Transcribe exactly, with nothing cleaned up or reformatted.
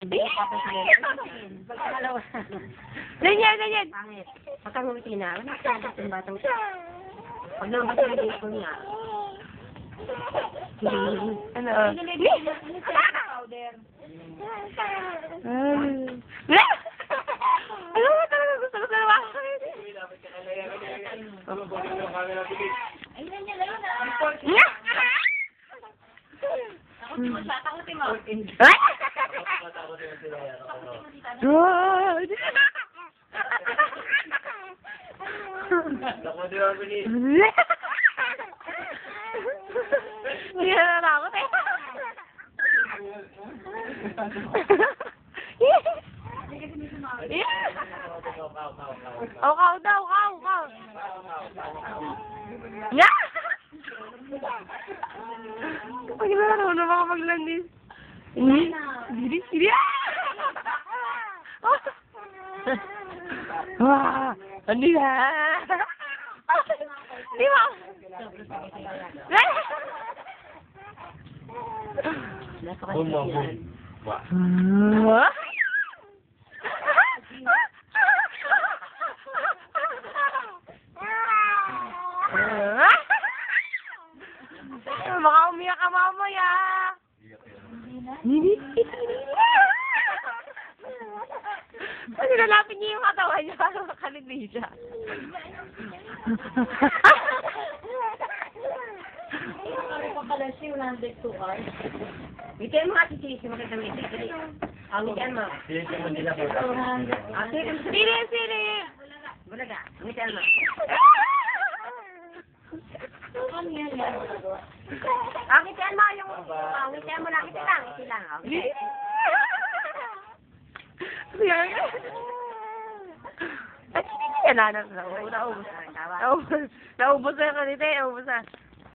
Pagkakalawa. Ganyan, ganyan. Pangit. Pagkangumiti na, wala ka sa yung batang siya. Pag naman sa yung ipon niya. Ano? Powder. Ano mo talaga gusto ko sa lawa? Ayun niya lang na. Takutin mo. Hindi na natakot eh. Kaw, kaw daw, kaw, kaw. Nga! Pag naroon na mga maglandis. Hindi, hindi, hindi. Wah, hindi na. Di ba? Boom, boom, boom. Wah. Baka umiyak ka mamaya. Hindi. Kasi lalapit niya yung katawan niya para makalindi siya. Papalasin, one hundred two hours. Bitin mo nga si Chisi, makita mo ito. Ang bitin mo. Sili, sili. Bulaga, bitin mo. Ang bitin mo yung, ang bitin mo lang, iti lang, iti lang. Yan. At hindi yan na. Naubos na. Naubos na yung kanita. Naubos na.